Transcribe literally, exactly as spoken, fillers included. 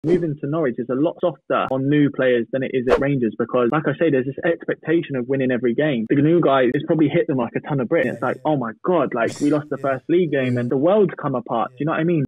Moving to Norwich is a lot softer on new players than it is at Rangers because, like I say, there's this expectation of winning every game. The new guy has probably hit them like a ton of bricks. It's like, oh my God, like we lost the first league game and the world's come apart. Do you know what I mean?